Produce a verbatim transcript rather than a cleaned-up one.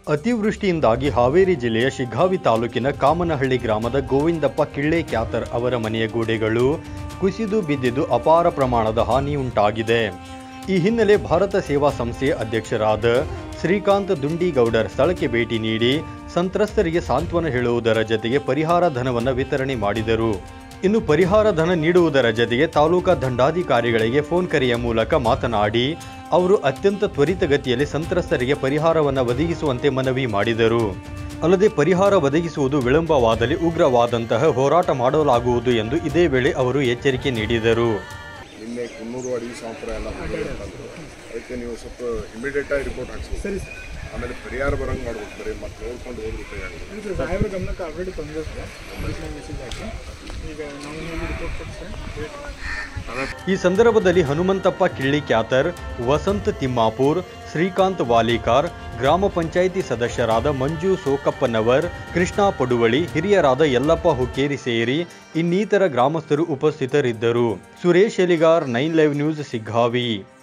ಅತಿವೃಷ್ಟಿಯಿಂದಾಗಿ ಹಾವೇರಿ ಜಿಲ್ಲೆಯ ಶಿಗ್ಗಾವಿ ತಾಲೂಕಿನ ಕಾಮನಹಳ್ಳಿ ಗ್ರಾಮದ ಗೋವಿಂದಪ್ಪ ಕಿಳ್ಳೆ ಕ್ಯಾತರ್ ಅವರ ಮನೆಯ ಗೋಡೆಗಳು ಕುಸಿದು ಬಿದ್ದಿದ್ದು ಅಪಾರ ಪ್ರಮಾಣದ ಹಾನಿ ಉಂಟಾಗಿದೆ. ಈ ಹಿನ್ನೆಲೆ ಭಾರತ ಸೇವಾ ಸಂಸ್ಥೆಯ ಅಧ್ಯಕ್ಷರಾದ ಶ್ರೀಕಾಂತ್ ದುಂಡಿಗೌಡರ್ ಸ್ಥಳಕ್ಕೆ ಭೇಟಿ ನೀಡಿ ಸಂತ್ರಸ್ತರಿಗೆ ಸಾಂತ್ವನ ಹೇಳುವುದರ ಜತೆಗೆ ಪರಿಹಾರ ಧನವನ್ನು ವಿತರಣೆ ಮಾಡಿದರು. ಇನ್ನು ಪರಿಹಾರ ಧನ ನೀಡುವುದರ ಜತೆಗೆ ತಾಲೂಕಾ ದಂಡಾಧಿಕಾರಿಗಳಿಗೆ ಫೋನ್ ಕರೆಯ ಮೂಲಕ ಮಾತನಾಡಿ ಅವರು ಅತ್ಯಂತ ತ್ವರಿತಗತಿಯಲ್ಲಿ ಸಂತ್ರಸ್ತರಿಗೆ ಪರಿಹಾರವನ್ನು ಒದಗಿಸುವಂತೆ ಮನವಿ ಮಾಡಿದರು. ಅಲ್ಲದೆ ಪರಿಹಾರ ಒದಗಿಸುವುದು ವಿಳಂಬವಾದಲ್ಲಿ ಉಗ್ರವಾದಂತಹ ಹೋರಾಟ ಮಾಡಲಾಗುವುದು ಎಂದು ಇದೇ ವೇಳೆ ಅವರು ಎಚ್ಚರಿಕೆ ನೀಡಿದರು. ನಿನ್ನೆ ಕುನ್ನೂರು ಅಡಿ ಸಂಪ್ರ ಎಲ್ಲ ಅದಕ್ಕೆ ನೀವು ಸ್ವಲ್ಪ ಇಮಿಡಿಯೇಟ್ ಆಗಿ ರಿಪೋರ್ಟ್ ಹಾಕ್ಸ್ಬೇಕು. ಸರಿ ಸರ್. ಆಮೇಲೆ ಪರಿಹಾರ ಬರಂಗೆ ಮಾಡ್ಬೇಕು. ಬರೀ ಮತ್ತೆ ನೋಡ್ಕೊಂಡು ಹೋಗ್ಬೇಕು. ಸಾಹೇಬ್ರ ಗಮನಕ್ಕೆ ಆಲ್ರೆಡಿ ತಂದಿರುತ್ತೆ. ಮೆಸೇಜ್ ಹಾಕಿ ಈಗ ನಾವು ರಿಪೋರ್ಟ್ ಕೊಡ್ತೀವಿ. ಈ ಸಂದರ್ಭದಲ್ಲಿ ಹನುಮಂತಪ್ಪ ಕಿಳ್ಳಿ ಕ್ಯಾತರ್, ವಸಂತ್ ತಿಮ್ಮಾಪುರ್, ಶ್ರೀಕಾಂತ್ ವಾಲಿಕಾರ್, ಗ್ರಾಮ ಪಂಚಾಯಿತಿ ಸದಸ್ಯರಾದ ಮಂಜು ಸೋಕಪ್ಪನವರ್, ಕೃಷ್ಣ ಪಡುವಳಿ, ಹಿರಿಯರಾದ ಯಲ್ಲಪ್ಪ ಹುಕ್ಕೇರಿ ಸೇರಿ ಇನ್ನಿತರ ಗ್ರಾಮಸ್ಥರು ಉಪಸ್ಥಿತರಿದ್ದರು. Suresh Eligar, nine live news, Shiggavi.